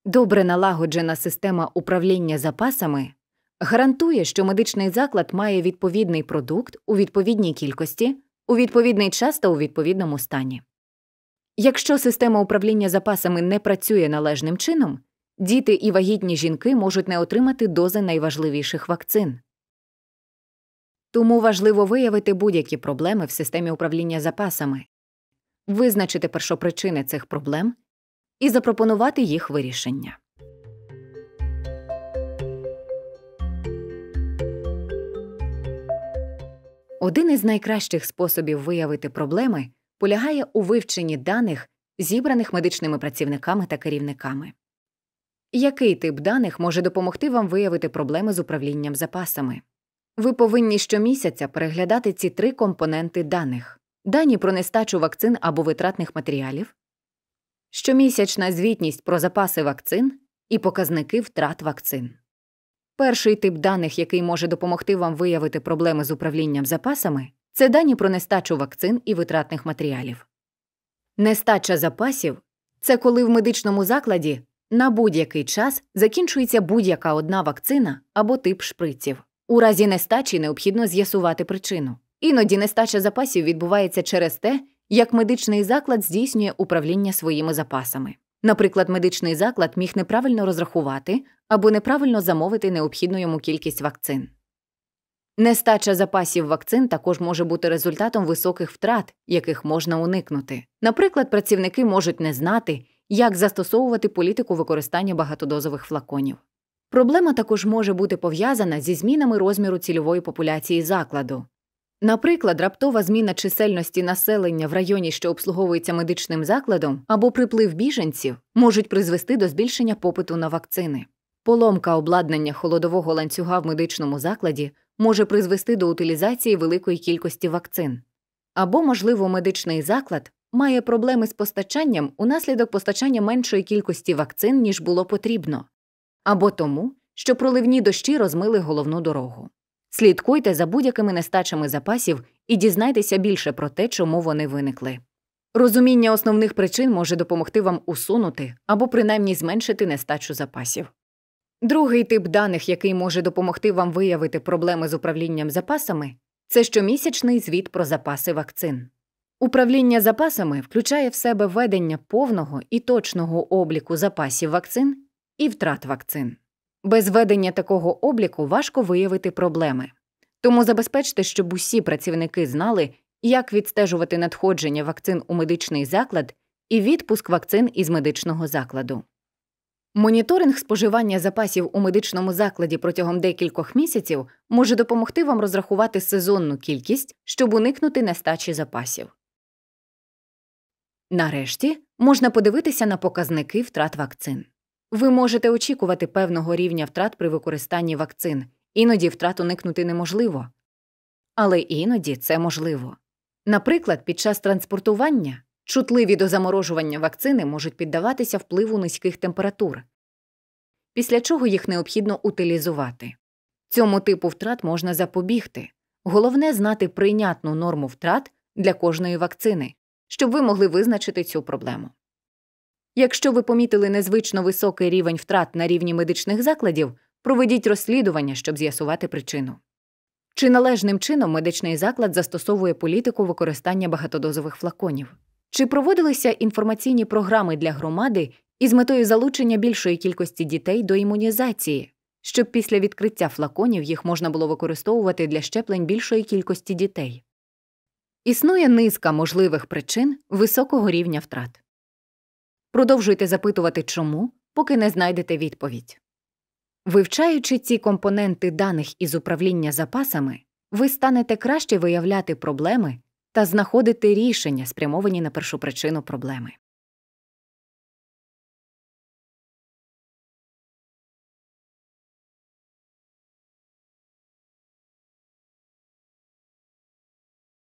Добре налагоджена система управління запасами гарантує, що медичний заклад має відповідний продукт у відповідній кількості, у відповідний час та у відповідному стані. Якщо система управління запасами не працює належним чином, діти і вагітні жінки можуть не отримати дози найважливіших вакцин. Тому важливо виявити будь-які проблеми в системі управління запасами, визначити першопричини цих проблем і запропонувати їх вирішення. Один із найкращих способів виявити проблеми полягає у вивченні даних, зібраних медичними працівниками та керівниками. Який тип даних може допомогти вам виявити проблеми з управлінням запасами? Ви повинні щомісяця переглядати ці 3 компоненти даних: дані про нестачу вакцин або витратних матеріалів, щомісячна звітність про запаси вакцин і показники втрат вакцин. Перший тип даних, який може допомогти вам виявити проблеми з управлінням запасами, це дані про нестачу вакцин і витратних матеріалів. Нестача запасів – це коли в медичному закладі на будь-який час закінчується будь-яка одна вакцина або тип шприців. У разі нестачі необхідно з'ясувати причину. Іноді нестача запасів відбувається через те, як медичний заклад здійснює управління своїми запасами. Наприклад, медичний заклад міг неправильно розрахувати або неправильно замовити необхідну йому кількість вакцин. Нестача запасів вакцин також може бути результатом високих втрат, яких можна уникнути. Наприклад, працівники можуть не знати, як застосовувати політику використання багатодозових флаконів. Проблема також може бути пов'язана зі змінами розміру цільової популяції закладу. Наприклад, раптова зміна чисельності населення в районі, що обслуговується медичним закладом, або приплив біженців можуть призвести до збільшення попиту на вакцини. Поломка обладнання холодового ланцюга в медичному закладі може призвести до утилізації великої кількості вакцин. Або, можливо, медичний заклад має проблеми з постачанням унаслідок постачання меншої кількості вакцин, ніж було потрібно. Або тому, що проливні дощі розмили головну дорогу. Слідкуйте за будь-якими нестачами запасів і дізнайтеся більше про те, чому вони виникли. Розуміння основних причин може допомогти вам усунути або принаймні зменшити нестачу запасів. Другий тип даних, який може допомогти вам виявити проблеми з управлінням запасами, це щомісячний звіт про запаси вакцин. Управління запасами включає в себе ведення повного і точного обліку запасів вакцин і втрат вакцин. Без ведення такого обліку важко виявити проблеми. Тому забезпечте, щоб усі працівники знали, як відстежувати надходження вакцин у медичний заклад і відпуск вакцин із медичного закладу. Моніторинг споживання запасів у медичному закладі протягом декількох місяців може допомогти вам розрахувати сезонну кількість, щоб уникнути нестачі запасів. Нарешті, можна подивитися на показники втрат вакцин. Ви можете очікувати певного рівня втрат при використанні вакцин. Іноді втрат уникнути неможливо. Але іноді це можливо. Наприклад, під час транспортування чутливі до заморожування вакцини можуть піддаватися впливу низьких температур, після чого їх необхідно утилізувати. Цьому типу втрат можна запобігти. Головне – знати прийнятну норму втрат для кожної вакцини, щоб ви могли визначити цю проблему. Якщо ви помітили незвично високий рівень втрат на рівні медичних закладів, проведіть розслідування, щоб з'ясувати причину. Чи належним чином медичний заклад застосовує політику використання багатодозових флаконів? Чи проводилися інформаційні програми для громади із метою залучення більшої кількості дітей до імунізації, щоб після відкриття флаконів їх можна було використовувати для щеплень більшої кількості дітей? Існує низка можливих причин високого рівня втрат. Продовжуйте запитувати «чому», поки не знайдете відповідь. Вивчаючи ці компоненти даних із управління запасами, ви станете краще виявляти проблеми та знаходити рішення, спрямовані на першопричину проблеми.